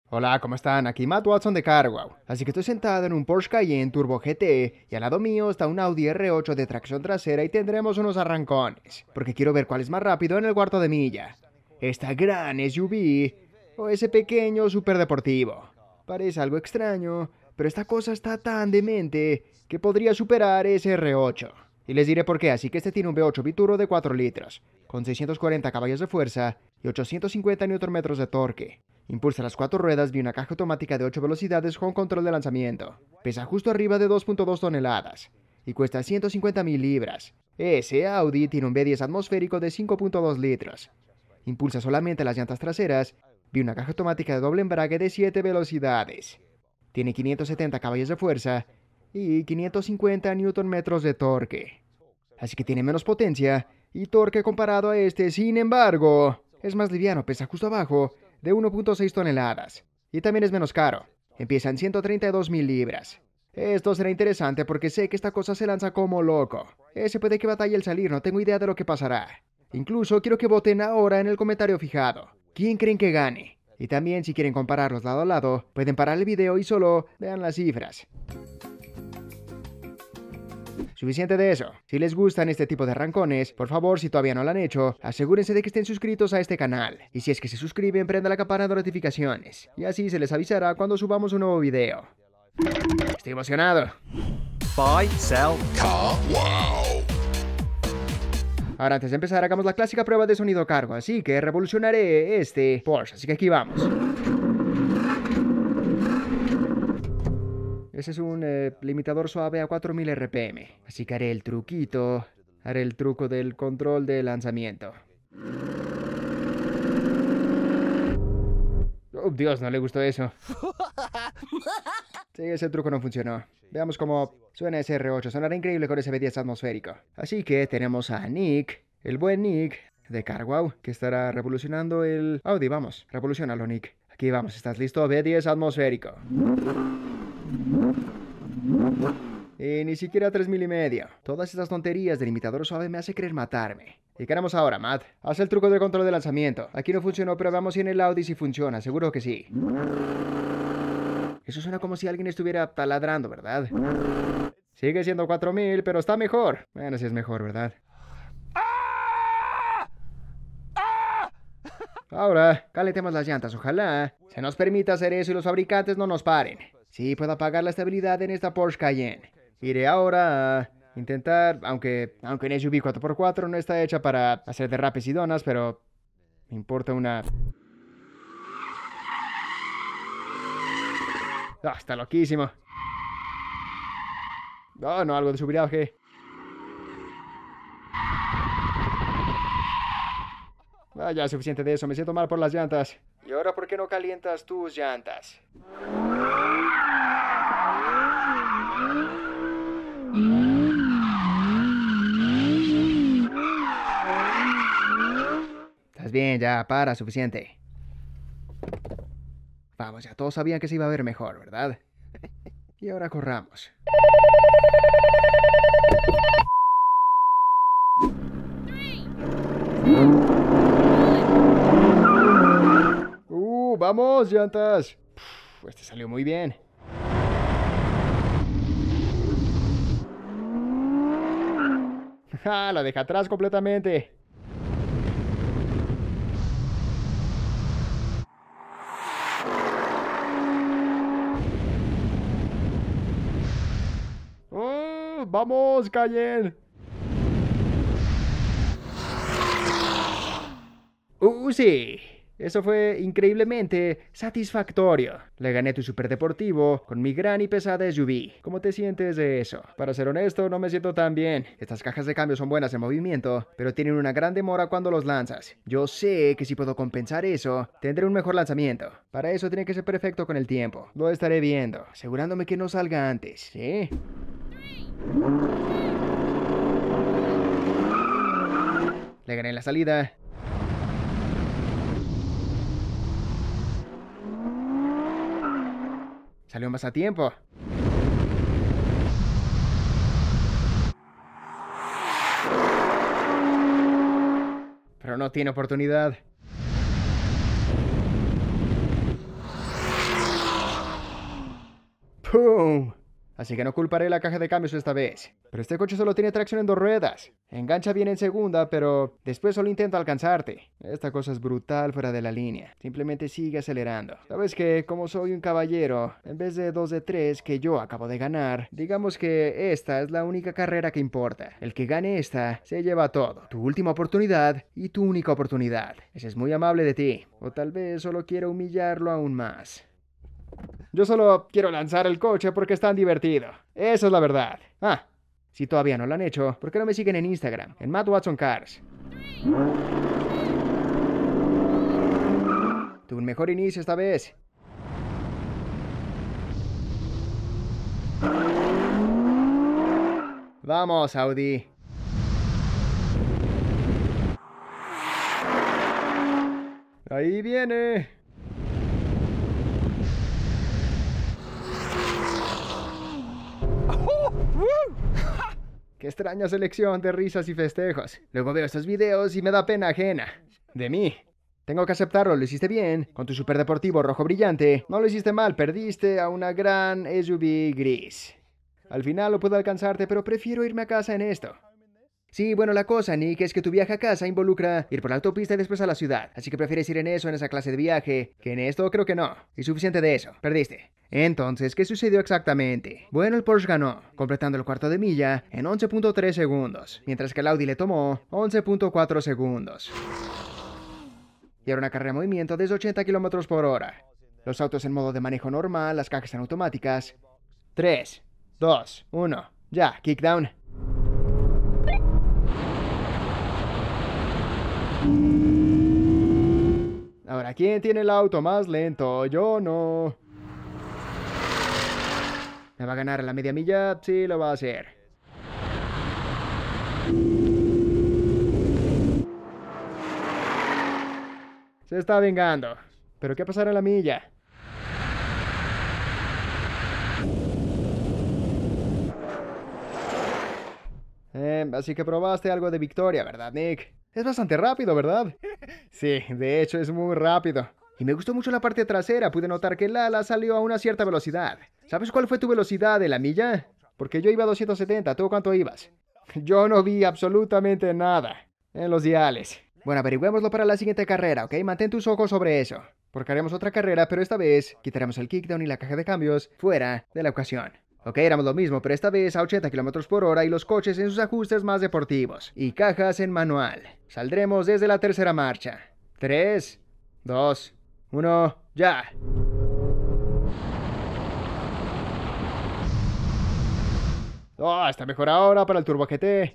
Hola, ¿cómo están? Aquí Matt Watson de CarWow. Así que estoy sentado en un Porsche Cayenne Turbo GT y al lado mío está un Audi R8 de tracción trasera y tendremos unos arrancones, porque quiero ver cuál es más rápido en el cuarto de milla. Esta gran SUV o ese pequeño superdeportivo. Parece algo extraño, pero esta cosa está tan demente que podría superar ese R8. Y les diré por qué, así que este tiene un V8 biturbo de 4 litros, con 640 caballos de fuerza y 850 Nm de torque. Impulsa las 4 ruedas de una caja automática de 8 velocidades con control de lanzamiento. Pesa justo arriba de 2.2 toneladas y cuesta 150.000 libras. Ese Audi tiene un V10 atmosférico de 5.2 litros. Impulsa solamente las llantas traseras de una caja automática de doble embrague de 7 velocidades. Tiene 570 caballos de fuerza y 550 Nm de torque. Así que tiene menos potencia y torque comparado a este. Sin embargo, es más liviano, pesa justo abajo de 1.6 toneladas. Y también es menos caro. Empieza en 132.000 libras. Esto será interesante porque sé que esta cosa se lanza como loco. Ese puede que batalle al salir, no tengo idea de lo que pasará. Incluso quiero que voten ahora en el comentario fijado. ¿Quién creen que gane? Y también si quieren compararlos lado a lado, pueden parar el video y solo vean las cifras. Suficiente de eso. Si les gustan este tipo de arrancones, por favor, si todavía no lo han hecho, asegúrense de que estén suscritos a este canal. Y si es que se suscriben, prenda la campana de notificaciones. Y así se les avisará cuando subamos un nuevo video. Estoy emocionado. Buy, sell, car. Wow. Ahora, antes de empezar, hagamos la clásica prueba de sonido cargo. Así que revolucionaré este Porsche. Así que aquí vamos. Ese es un limitador suave a 4000 RPM. Así que haré el truquito. Haré el truco del control de lanzamiento. Oh, Dios, no le gustó eso. Sí, ese truco no funcionó. Veamos cómo suena ese R8. Sonará increíble con ese V10 atmosférico. Así que tenemos a Nick, el buen Nick de CarWow, que estará revolucionando el Audi. Vamos, revolucionalo, Nick. Aquí vamos, ¿estás listo? V10 atmosférico. Y ni siquiera 3,5 mm. Todas estas tonterías del imitador suave me hace querer matarme. ¿Y qué haremos ahora, Matt? Haz el truco del control de lanzamiento. Aquí no funcionó, pero veamos si en el Audi sí funciona. Seguro que sí. Eso suena como si alguien estuviera taladrando, ¿verdad? Sigue siendo 4000, pero está mejor. Bueno, sí es mejor, ¿verdad? Ahora, calentemos las llantas. Ojalá se nos permita hacer eso y los fabricantes no nos paren. Sí, puedo apagar la estabilidad en esta Porsche Cayenne. Iré ahora a intentar, aunque en SUV 4x4 no está hecha para hacer derrapes y donas, pero me importa una... Ah, está loquísimo. Oh, no, algo de subiraje. Ah, ya, suficiente de eso. Me siento mal por las llantas. ¿Y ahora por qué no calientas tus llantas? Estás bien, ya, para, suficiente. Vamos, ya todos sabían que se iba a ver mejor, ¿verdad? Y ahora corramos. ¡Vamos, llantas! Este salió muy bien. ¡Ja! La deja atrás completamente. ¡Oh! ¡Vamos, Cayenne! Sí. Eso fue increíblemente satisfactorio. Le gané tu superdeportivo con mi gran y pesada SUV. ¿Cómo te sientes de eso? Para ser honesto, no me siento tan bien. Estas cajas de cambio son buenas en movimiento, pero tienen una gran demora cuando los lanzas. Yo sé que si puedo compensar eso, tendré un mejor lanzamiento. Para eso tiene que ser perfecto con el tiempo. Lo estaré viendo, asegurándome que no salga antes, ¿sí? Le gané la salida. Salió más a tiempo. Pero no tiene oportunidad. ¡Pum! Así que no culparé la caja de cambios esta vez. Pero este coche solo tiene tracción en 2 ruedas. Engancha bien en segunda, pero después solo intento alcanzarte. Esta cosa es brutal fuera de la línea. Simplemente sigue acelerando. ¿Sabes qué? Como soy un caballero, en vez de 2 de 3 que yo acabo de ganar, digamos que esta es la única carrera que importa. El que gane esta se lleva todo. Tu última oportunidad y tu única oportunidad. Ese es muy amable de ti. O tal vez solo quiero humillarlo aún más. Yo solo quiero lanzar el coche porque es tan divertido. Eso es la verdad. Ah, si todavía no lo han hecho, ¿por qué no me siguen en Instagram? En Matt Watson Cars. Tuve un mejor inicio esta vez. Vamos, Audi. Ahí viene. Qué extraña selección de risas y festejos. Luego veo estos videos y me da pena ajena. De mí. Tengo que aceptarlo, lo hiciste bien. Con tu superdeportivo rojo brillante. No lo hiciste mal, perdiste a una gran SUV gris. Al final lo puedo alcanzarte, pero prefiero irme a casa en esto. Sí, bueno, la cosa, Nick, es que tu viaje a casa involucra ir por la autopista y después a la ciudad. Así que prefieres ir en eso, en esa clase de viaje, que en esto creo que no. Y suficiente de eso. Perdiste. Entonces, ¿qué sucedió exactamente? Bueno, el Porsche ganó, completando el cuarto de milla en 11.3 segundos, mientras que el Audi le tomó 11.4 segundos. Y era una carrera de movimiento desde 80 km por hora. Los autos en modo de manejo normal, las cajas en automáticas. 3, 2, 1, ya, kickdown. Ahora, ¿quién tiene el auto más lento? Yo no. ¿Me va a ganar a la media milla? Sí, lo va a hacer. Se está vengando. ¿Pero qué pasará en la milla? Así que probaste algo de victoria, ¿verdad, Nick? Es bastante rápido, ¿verdad? Sí, de hecho es muy rápido. Y me gustó mucho la parte trasera, pude notar que el ala salió a una cierta velocidad. ¿Sabes cuál fue tu velocidad de la milla? Porque yo iba a 270, ¿tú cuánto ibas? Yo no vi absolutamente nada en los diales. Bueno, averigüémoslo para la siguiente carrera, ¿ok? Mantén tus ojos sobre eso. Porque haremos otra carrera, pero esta vez quitaremos el kickdown y la caja de cambios fuera de la ocasión. Ok, éramos lo mismo, pero esta vez a 80 km por hora y los coches en sus ajustes más deportivos. Y cajas en manual. Saldremos desde la tercera marcha. 3, 2, 1, ya. Oh, está mejor ahora para el Turbo GT.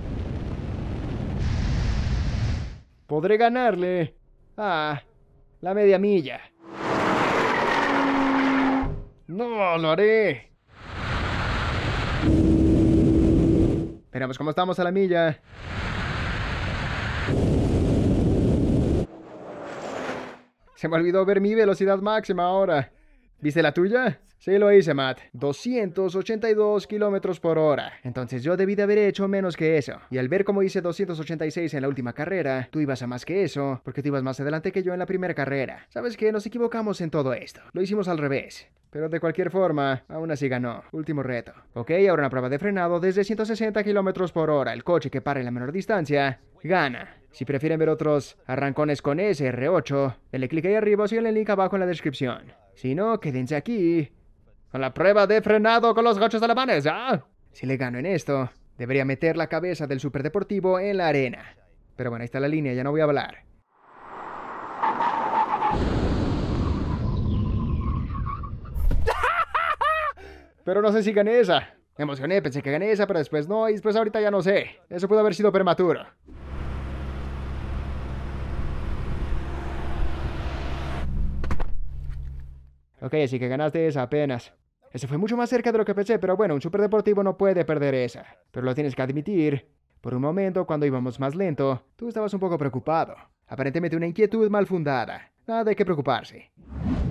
Podré ganarle a la media milla. No, lo haré. Veremos cómo estamos a la milla. Se me olvidó ver mi velocidad máxima ahora. ¿Viste la tuya? Sí, lo hice, Matt. 282 kilómetros por hora. Entonces yo debí de haber hecho menos que eso. Y al ver cómo hice 286 en la última carrera, tú ibas a más que eso, porque tú ibas más adelante que yo en la primera carrera. ¿Sabes qué? Nos equivocamos en todo esto. Lo hicimos al revés. Pero de cualquier forma, aún así ganó. Último reto. Ok, ahora una prueba de frenado desde 160 kilómetros por hora. El coche que para en la menor distancia, gana. Si prefieren ver otros arrancones con SR8, denle clic ahí arriba o sigan el link abajo en la descripción. Si no, quédense aquí con la prueba de frenado con los gachos alemanes, ¿ya? Si le gano en esto, debería meter la cabeza del superdeportivo en la arena. Pero bueno, ahí está la línea, ya no voy a hablar. Pero no sé si gané esa. Me emocioné, pensé que gané esa, pero después no, y después ahorita ya no sé. Eso pudo haber sido prematuro. Ok, así que ganaste esa apenas. Eso fue mucho más cerca de lo que pensé, pero bueno, un superdeportivo no puede perder esa. Pero lo tienes que admitir. Por un momento, cuando íbamos más lento, tú estabas un poco preocupado. Aparentemente una inquietud mal fundada. Nada de qué preocuparse.